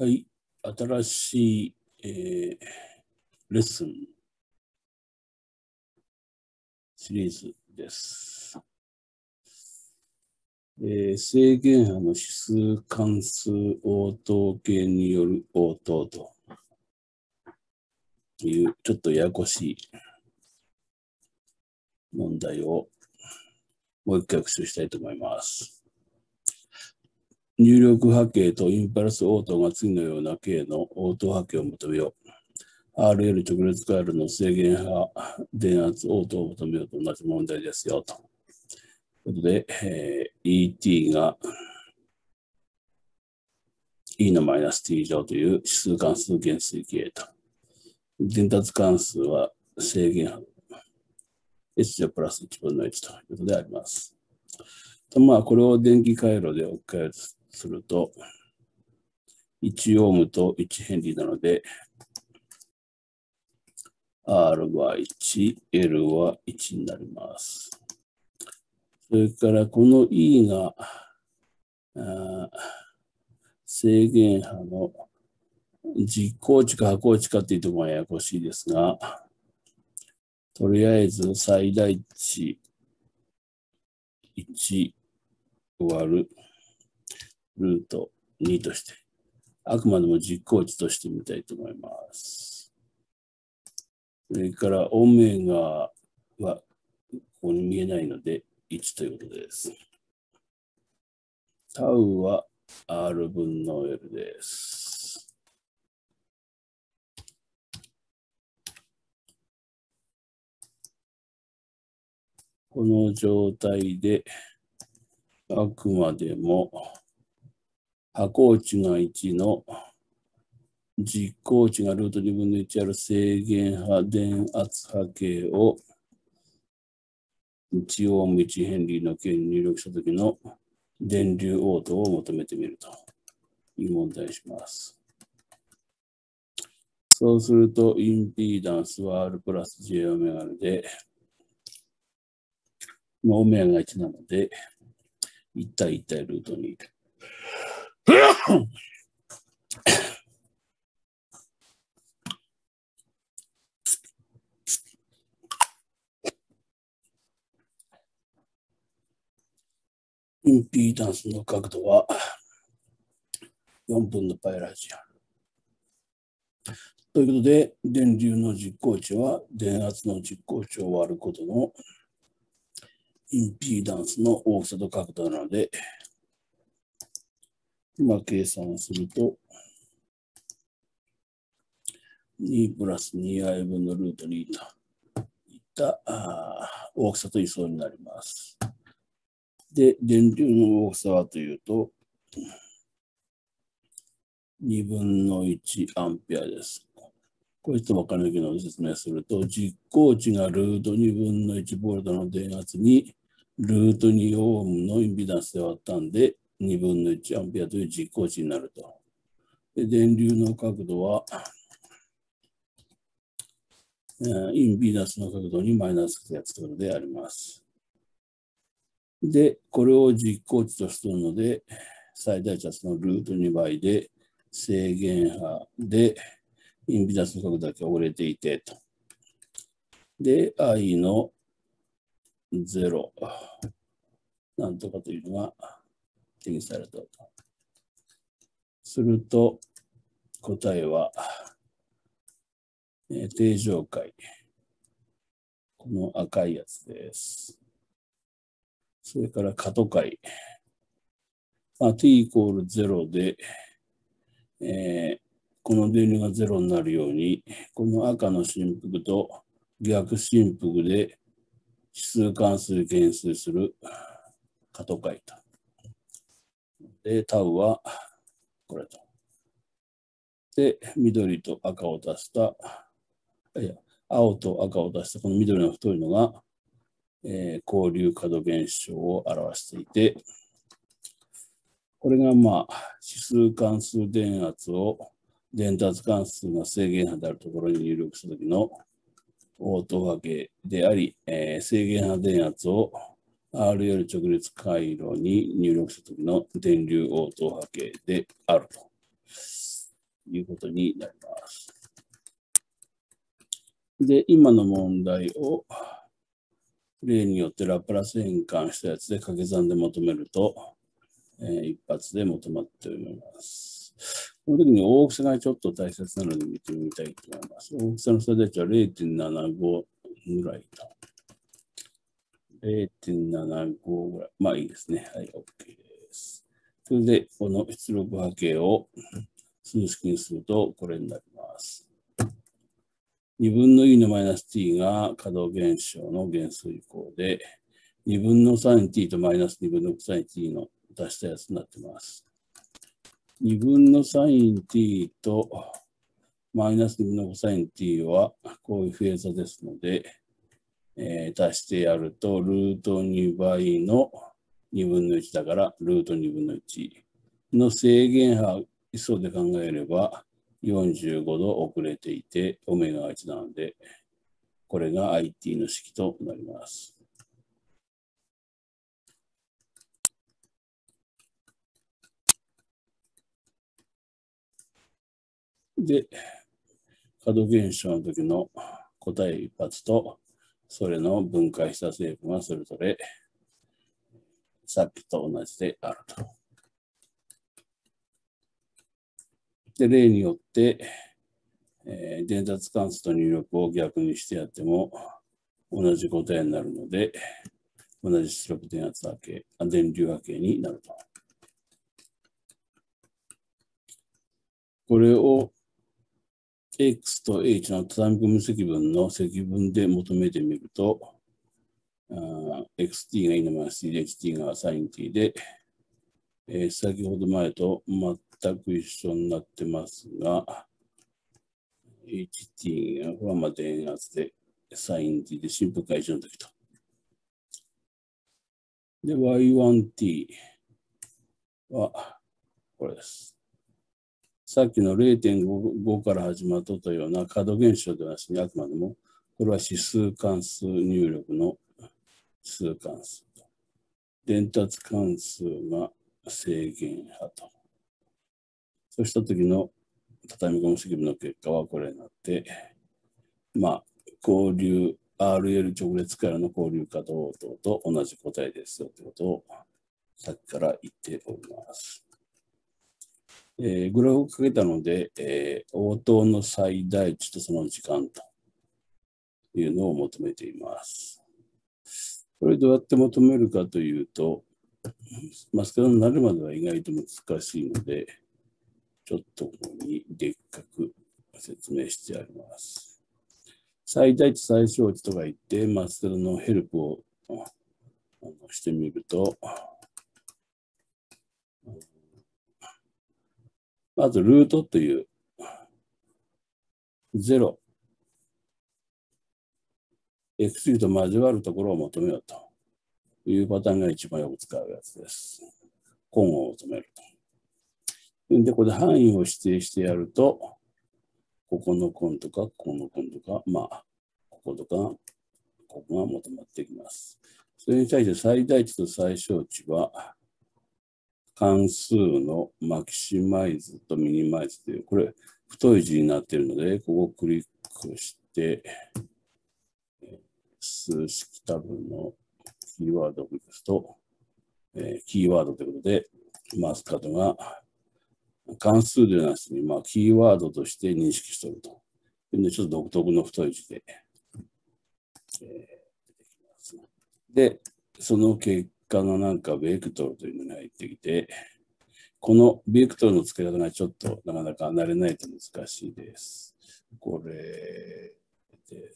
はい、新しい、レッスンシリーズです。正弦波の指数関数応答形による応答というちょっとややこしい問題をもう一回復習したいと思います。入力波形とインパルス応答が次のような形の応答波形を求めよう。RL 直列回路の正弦波電圧応答を求めようと同じ問題ですよと。ということで、ET が E のマイナス T 乗という指数関数減衰形と。伝達関数は正弦波。H 乗プラス1分の1ということであります。これを電気回路で置き換えすると、1オームと1ヘンリーなので、R は1、L は1になります。それからこの E が正弦波の実行値か波行値かっていうところがややこしいですが、とりあえず最大値1割るルート2として、あくまでも実行値としてみたいと思います。それからオメガはここに見えないので1ということです。タウは R 分の L です。この状態であくまでも波行値が1の実行値がルート2分の1ある正弦波電圧波形を1オーム1ヘンリーの形に入力したときの電流応答を求めてみるという問題にします。そうすると、インピーダンスは R プラス J オメガで、オメガが1なので、1対1対ルート2。インピーダンスの角度は4分の π ラジアン。ということで、電流の実行値は電圧の実行値を割ることのインピーダンスの大きさと角度なので、今計算すると、2プラス 2i 分のルート2といった大きさと位相になります。で、電流の大きさはというと、2分の1アンペアです。これちょっと分かりにくいので説明すると、実行値がルート2分の1ボルトの電圧に、ルート2オームのインピダンスで割ったんで、2分の1アンペアという実行値になると。で、電流の角度は、インピダンスの角度にマイナスやつということであります。で、これを実行値とするので、最大値はそのルート2倍で、正弦波で、インピダンスの角度だけ折れていてと。で、I の0なんとかというのが定義されたと。すると、答えは、定常解。この赤いやつです。それから過渡解。t イコール0で、この電流が0になるように、この赤の振幅と逆振幅で指数関数減衰する過渡解と。で、タウはこれと。で、緑と赤を足した、青と赤を足したこの緑の太いのが、交流可度現象を表していて、これが指数関数電圧を伝達関数が正弦波であるところに入力したときの応答波形であり、正弦波電圧を RL 直列回路に入力したときの電流応答波形であると。 いうことになります。で、今の問題を例によってラプラス変換したやつで掛け算で求めると、一発で求まっております。この時に大きさがちょっと大切なので見てみたいと思います。大きさの最大値は 0.75 ぐらいと。0.75 ぐらい。まあいいですね。はい、OK です。それで、この出力波形を数式にすると、これになります。2分の e のマイナス t が可動現象の原数移行で、2分の sin t とマイナス2分の sin t の足したやつになっています。2分の sin t とマイナス2分の sin t はこういうフェーザですので、足してやると、ルート2倍の2分の1だから、ルート2分の1の正弦波位相で考えれば、45度遅れていて、オメガが1なので、これが IT の式となります。で、可動現象の時の答え一発と、それの分解した成分はそれぞれさっきと同じであると。で、例によって、伝達関数と入力を逆にしてやっても同じ答えになるので、同じ出力電圧波形、電流波形になると。これを X と H の単組積分の積分で求めてみると、XT が E のマイナス T で HT が SINT で、先ほど前と全く一緒になってますが、HT がまあ電圧で SINT で振幅が一緒の時と。で、Y1T はこれです。さっきの 0.5 から始まったような可動現象ではなしに、あくまでも、これは指数関数入力の指数関数と。伝達関数が正弦波と。そうした時の畳み込み積分の結果はこれになって、まあ、交流、RL 直列からの交流可動等と同じ答えですよということをさっきから言っております。グラフをかけたので、応答の最大値とその時間というのを求めています。これどうやって求めるかというと、マスカラになるまでは意外と難しいので、ちょっとここにでっかく説明してあります。最大値、最小値とか言って、マスカラのヘルプをしてみると、まずルートという0、x と交わるところを求めようというパターンが一番よく使うやつです。根を求めると。で、ここで範囲を指定してやると、ここの根とか、ここの根とか、まあ、こことか、ここが求まってきます。それに対して最大値と最小値は、関数のマキシマイズとミニマイズという、これ、太い字になっているので、ここをクリックして、数式タブのキーワードをクリックすると、キーワードということで、マウスカードが関数ではなしに、まあ、キーワードとして認識しておると。で、ちょっと独特の太い字で、出てきます。で、その結果がなんかベクトルというのが入ってきて、このベクトルの付け方がちょっとなかなか慣れないと難しいです。これです。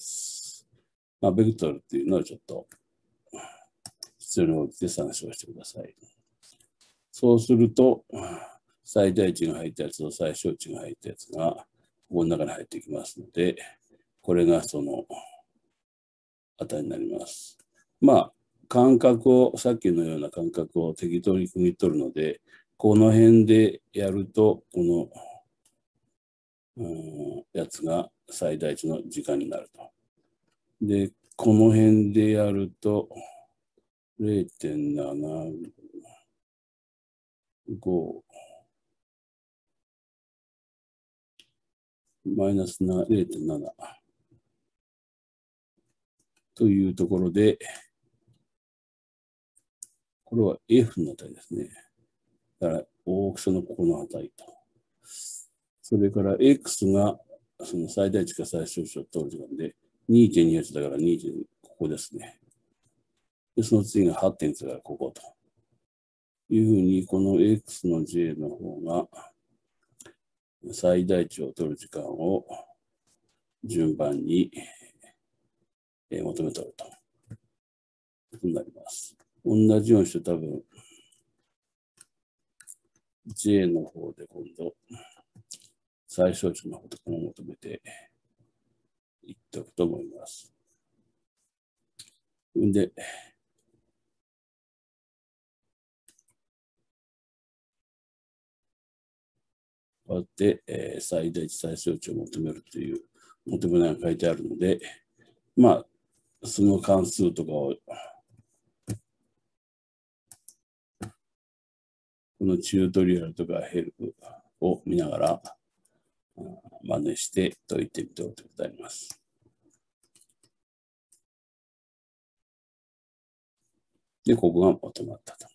まあ、ベクトルっていうのはちょっと必要に応じて参照してください。そうすると、最大値が入ったやつと最小値が入ったやつが、ここの中に入ってきますので、これがその値になります。まあ、間隔を、さっきのような間隔を適当に区切っとるので、この辺でやると、この、やつが最大値の時間になると。で、この辺でやると、0.75 マイナス 0.7 というところで、これは F の値ですね。だから大きさのここの値と。それから X がその最大値か最小値を取る時間で 2.28 だから2.2、ここですね。で、その次が 8.1 だからここと。いうふうに、この X の J の方が最大値を取る時間を順番に求めておると。になります。同じようにして多分 J の方で今度最小値の方とかも求めていっておくと思います。で、こうやって、最大値最小値を求めるという求めが書いてあるので、まあ、その関数とかをこのチュートリアルとかヘルプを見ながら真似して解いてみておいてございます。で、ここが求まったと。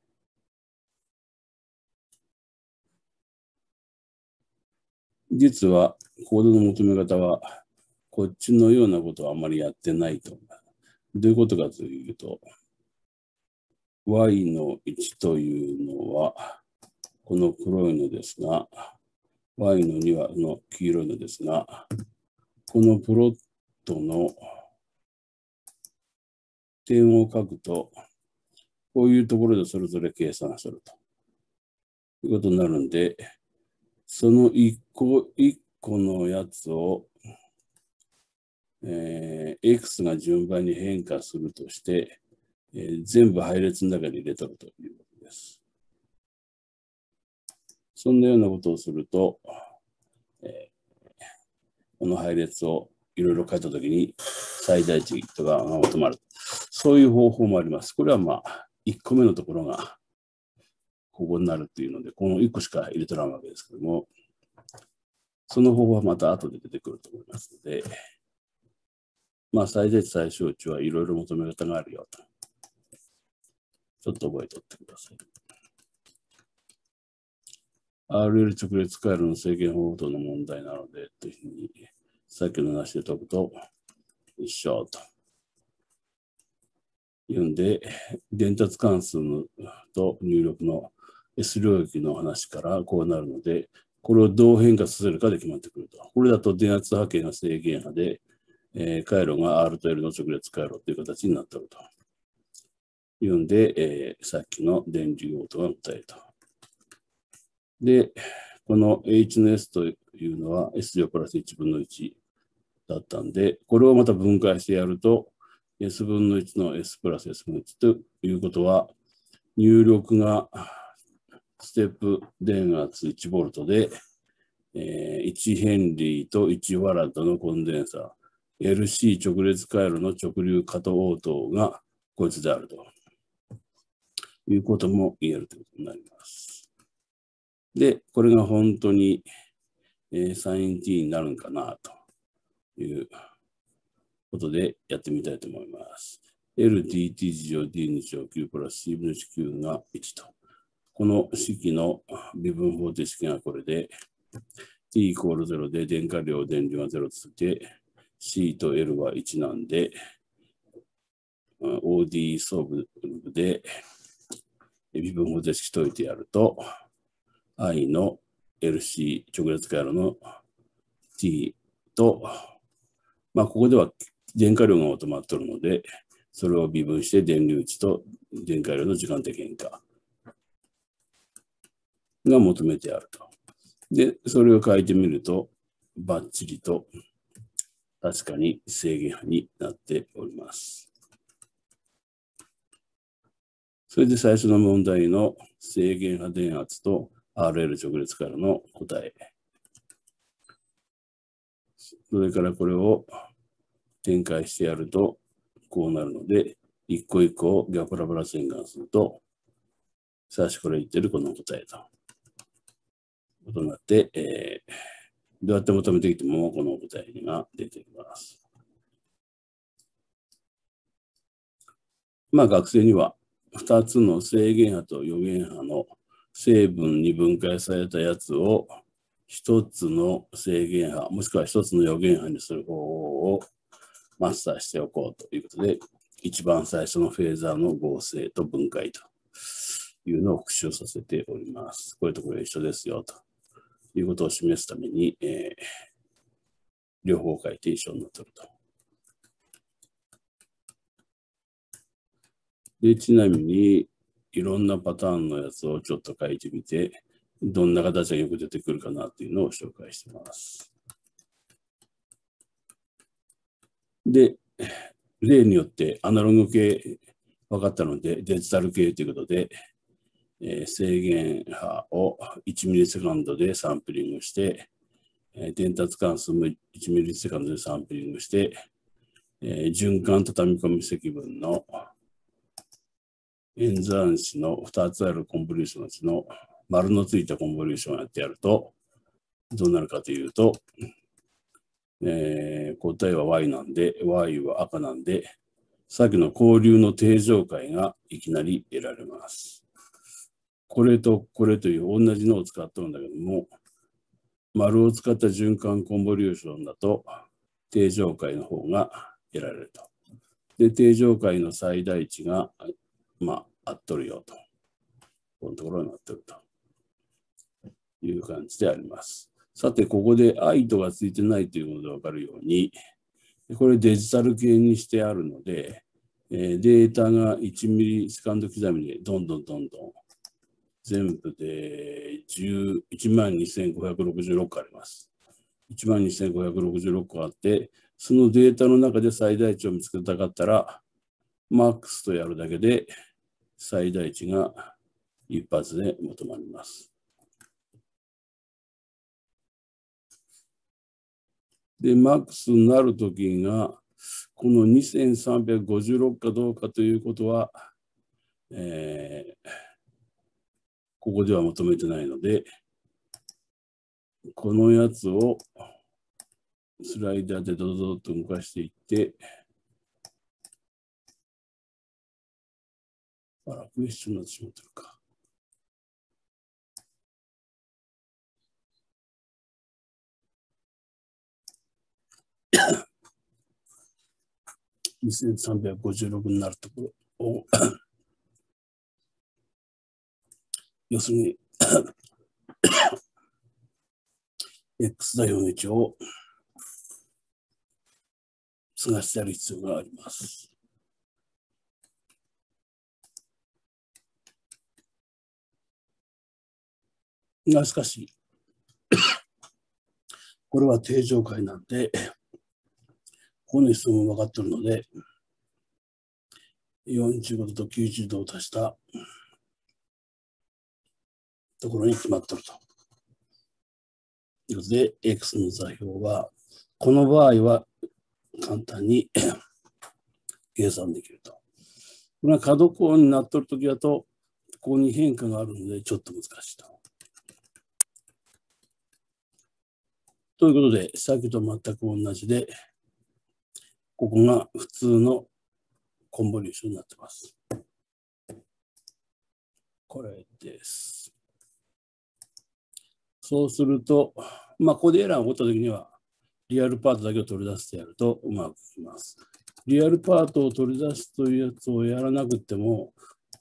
実は、コードの求め方は、こっちのようなことはあまりやってないと。どういうことかというと、y の1というのは、この黒いのですが、y の2はこの黄色いのですが、このプロットの点を書くと、こういうところでそれぞれ計算するということになるんで、その一個一個のやつを、X が順番に変化するとして、全部配列の中に入れとるということです。そんなようなことをすると、この配列をいろいろ書いたときに最大値とかが求まる。そういう方法もあります。これはまあ、1個目のところがここになるっていうので、この1個しか入れとらんわけですけども、その方法はまた後で出てくると思いますので、まあ、最大値最小値はいろいろ求め方があるよと。ちょっと覚えておってください。RL 直列回路の制限方法の問題なので、というふうに、さっきの話で解くと、一緒と。いうんで、伝達関数と入力の S 領域の話からこうなるので、これをどう変化させるかで決まってくると。これだと電圧波形が制限波で、回路が R と L の直列回路という形になっていると。いうんで、さっきの電流応答が答えと。で、この H の S というのは S 乗プラス1分の1だったんで、これをまた分解してやると、S 分の1の S プラス S 分の1ということは、入力がステップ電圧 1V で、1ヘンリーと1ワラッドのコンデンサー、LC 直列回路の直流過渡応答がこいつであるということも言えるということになります。で、これが本当に、サイン t になるんかなということでやってみたいと思います。LDT 次乗 D 2乗 Q プラス C 分の 1Q が1と。この式の微分方程式がこれで t イコール0で電荷量、電流が0として C と L は1なんで OD 総部で微分方程式解いてやると I の LC 直列回路の t と、まあ、ここでは電荷量が求まっているので、それを微分して電流値と電荷量の時間的変化が求めてあると。で、それを書いてみると、バッチリと確かに制限波になっております。それで最初の問題の制限波電圧と RL 直列からの答え。それからこれを展開してやると、こうなるので、一個一個を逆ラプラス変換すると、最初から言ってるこの答えと。ことになって、 どうやって求めてきてもこの答えが出てきます。まあ学生には2つの正弦波と余弦波の成分に分解されたやつを1つの正弦波もしくは1つの余弦波にする方法をマスターしておこうということで、一番最初のフェーザーの合成と分解というのを復習させております。これとこれ一緒ですよということを示すために、両方書いて一緒になっていると。で、ちなみに、いろんなパターンのやつをちょっと書いてみて、どんな形がよく出てくるかなっていうのを紹介しています。で、例によってアナログ系分かったので、デジタル系ということで、正弦波を1ミリセカンドでサンプリングして、伝達関数も1ミリセカンドでサンプリングして、循環畳み込み積分の演算子の2つあるコンボリューションのうちの丸のついたコンボリューションをやってやると、どうなるかというと、答えは Y なんで、Y は赤なんで、さっきの交流の定常解がいきなり得られます。これとこれという同じのを使ってるんだけども、丸を使った循環コンボリューションだと、定常解の方が得られると。で、定常解の最大値が、合っとるよと。このところになってるという感じであります。さて、ここで I とがついてないということがわかるように、これデジタル系にしてあるので、データが1ミリセカンド刻みでどんどん全部で12,566個あります。12,566個あって、そのデータの中で最大値を見つけたかったら、マックスとやるだけで最大値が一発で求まります。で、マックスになるときが、この2356かどうかということは、ここでは求めてないので、このやつをスライダーでドドドッと動かしていって、クエスチョンになってしまってるか。2356になるところを要するにX 座標の位置を探してやる必要があります。がしかし、これは定常解なんで、この質問分かっているので、45度と90度を足したところに決まっていると。ということで、X の座標は、この場合は簡単に計算できると。これは角項になっているときだと、ここに変化があるので、ちょっと難しいと。ということで、さっきと全く同じで、ここが普通のコンボリューションになっています。これです。そうすると、ここでエラーが起こったときには、リアルパートだけを取り出してやるとうまくいきます。リアルパートを取り出すというやつをやらなくても、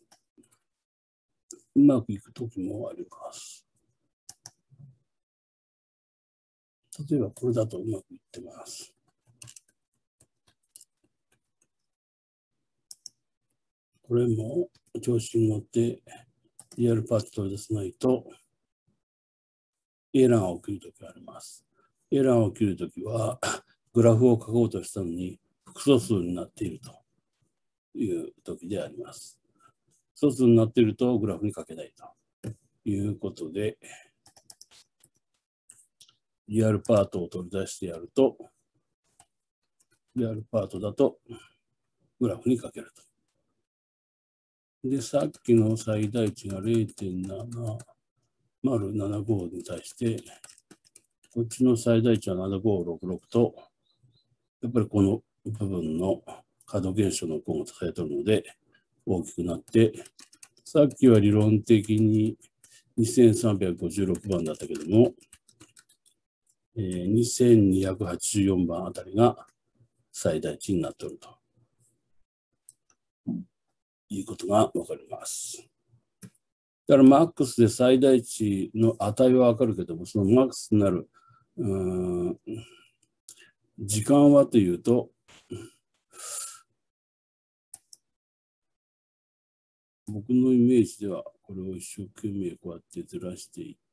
うまくいくときもあります。例えばこれだとうまくいってます。これも調子に乗ってリアルパート取り出さないとエラーが起きるときがあります。エラーが起きるときはグラフを書こうとしたのに複素数になっているというときであります。複素数になっているとグラフに書けないということで、リアルパートを取り出してやると、リアルパートだとグラフに書けると。で、さっきの最大値が 0.7075 に対して、 こっちの最大値は7566と、やっぱりこの部分の可動現象の根を支えているので大きくなって、さっきは理論的に2356番だったけども、2284番あたりが最大値になっているということがわかります。だからマックスで最大値の値はわかるけども、そのマックスになる時間はというと、僕のイメージではこれを一生懸命こうやってずらしていって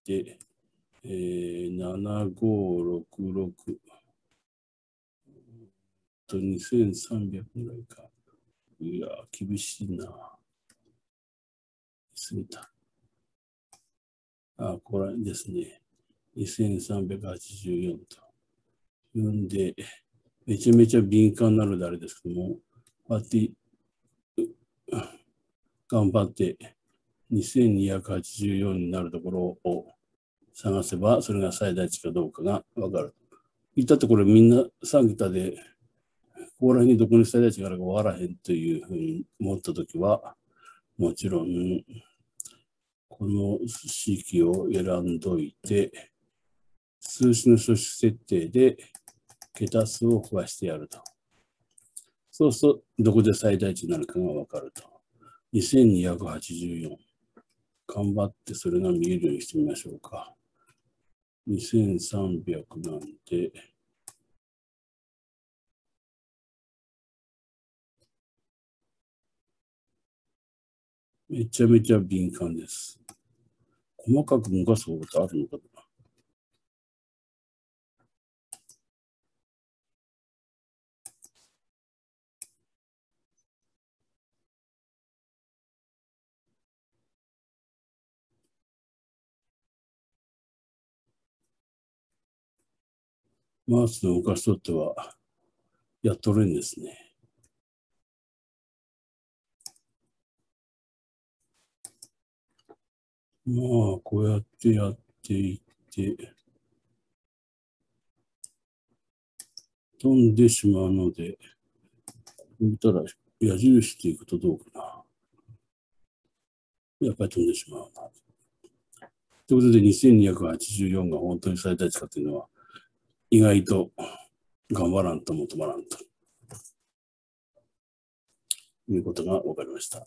、7566と2300ぐらいか。いや、厳しいな。過ぎた。これですね。2384と。いうんで、めちゃめちゃ敏感なのであれですけども、こうやって頑張って2284になるところを探せば、それが最大値かどうかがわかる。言ったところみんな3桁で、ここら辺にどこに最大値があるかわからへんというふうに思ったときは、もちろん、この式を選んどいて、数字の初種設定で桁数を増やしてやると。そうすると、どこで最大値になるかがわかると。2284。頑張ってそれが見えるようにしてみましょうか。2300なんで、めちゃめちゃ敏感です。細かく動かす方法あるのかな。マウスの動かしとっては、やっとるんですね。まあ、こうやってやっていって、飛んでしまうので、見たら矢印していくとどうかな。やっぱり飛んでしまうな。ということで、2284が本当に最大値かというのは、意外と頑張らんとも止まらんということが分かりました。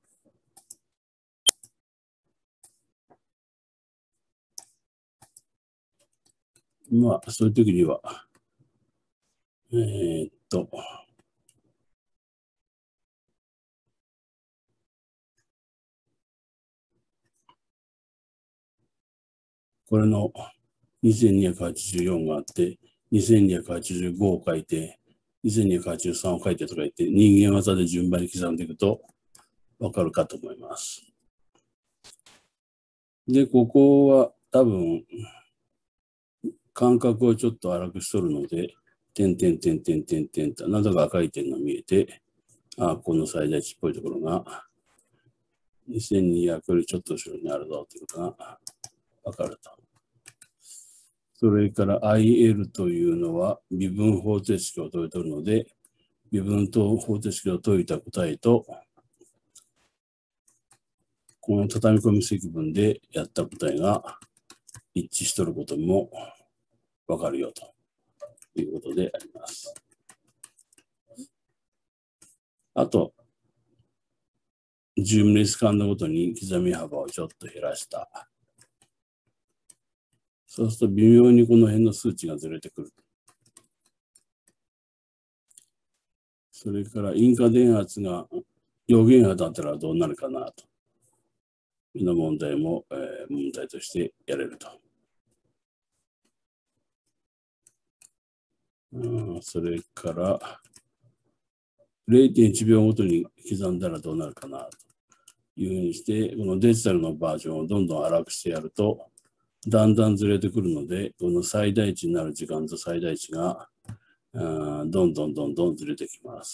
まあ、そういう時には、これの2284があって、2285を書いて、2283を書いてとか言って、人間技で順番に刻んでいくと分かるかと思います。で、ここは多分、間隔をちょっと荒くしとるので、点々点々点々と、などが赤い点が見えて、この最大値っぽいところが、2200よりちょっと後ろにあるぞということが分かると。それから IL というのは微分方程式を解いているので、微分方程式を解いた答えと、この畳み込み積分でやった答えが一致しとることも分かるよということであります。あと、10ミリスカンのごとに刻み幅をちょっと減らした。そうすると微妙にこの辺の数値がずれてくる。それから因果電圧が余弦波だったらどうなるかなというの問題も、問題としてやれると。それから0.1 秒ごとに刻んだらどうなるかなというふうにして、このデジタルのバージョンをどんどん荒くしてやると、だんだんずれてくるので、この最大値になる時間と最大値がどんどんどんどんずれてきます。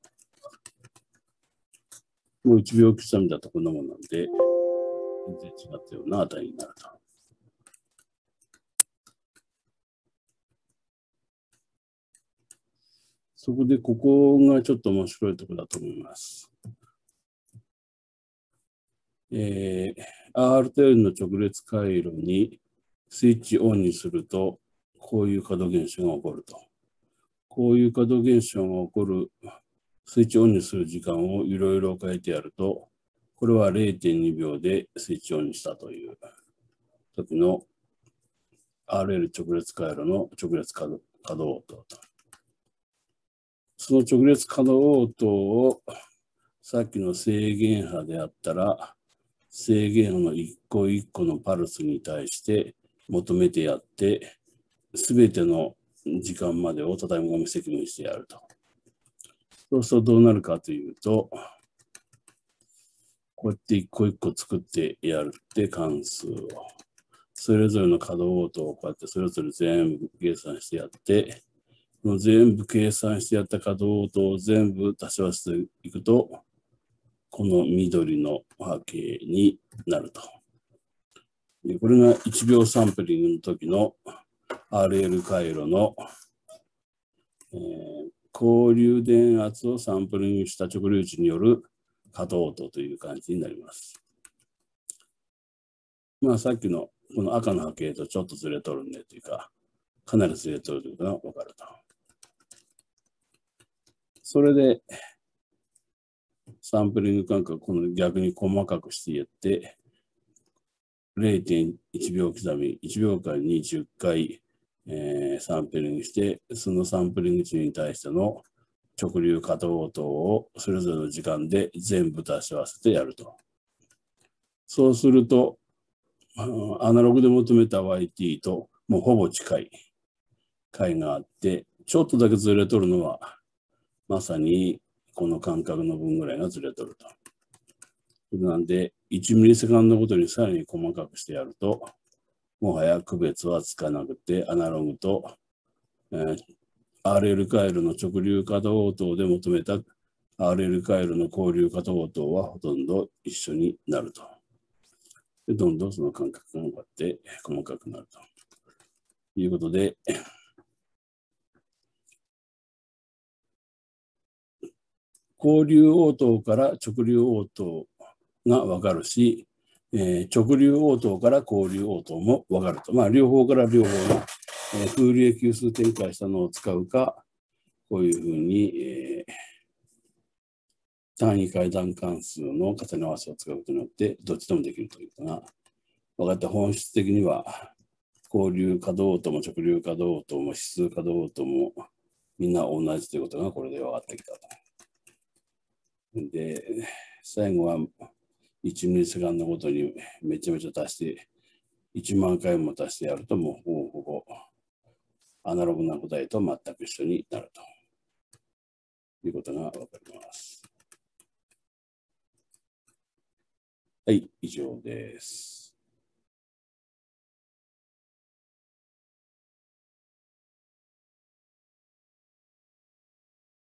もう1秒刻みだとこんなもんなんで、全然違ったような値になると。 そこでここがちょっと面白いところだと思います。RTL の直列回路にスイッチオンにすると、こういう可動現象が起こると。こういう可動現象が起こる、スイッチオンにする時間をいろいろ変えてやると、これは 0.2 秒でスイッチオンにしたという時の RL 直列回路の直列可動応答と。その直列可動応答をさっきの制限波であったら、制限波の一個一個のパルスに対して求めてやって、すべての時間までを畳み込み積分してやると。そうするとどうなるかというと、こうやって一個一個作ってやるって関数を。それぞれの可動応答をこうやってそれぞれ全部計算してやって、全部計算してやった可動応答を全部足し合わせていくと、この緑の波形になると。これが1秒サンプリングの時の RL 回路の、交流電圧をサンプリングした直流値による可動応答という感じになります。まあさっきのこの赤の波形とちょっとずれとるんでというか、かなりずれとるというのが分かると。それで、サンプリング間隔をこの逆に細かくしていって、0.1 秒刻み、1秒間に10回、サンプリングして、そのサンプリング値に対しての直流可動応答をそれぞれの時間で全部足し合わせてやると。そうすると、アナログで求めた YT ともうほぼ近い回があって、ちょっとだけずれとるのは、まさにこの間隔の分ぐらいがずれとると。なんで、1ミリセカンドごとにさらに細かくしてやると、もはや区別はつかなくて、アナログと、RL 回路の直流可動応答で求めた RL 回路の交流可動応答はほとんど一緒になると。でどんどんその間隔がこうやって細かくなるということで、交流応答から直流応答が分かるし、直流応答から交流応答も分かると。まあ、両方から両方の、フーリエ級数展開したのを使うか、こういうふうに、単位階段関数の重ね合わせを使うことによって、どっちでもできるというのが分かって、本質的には、交流可動応答も直流可動応答も指数可動応答もみんな同じということがこれで分かってきたと。で、最後は1ミリセカンドごとにめちゃめちゃ足して、1万回も足してやると、もうほぼほぼアナログな答えと全く一緒になるということが分かります。はい、以上です。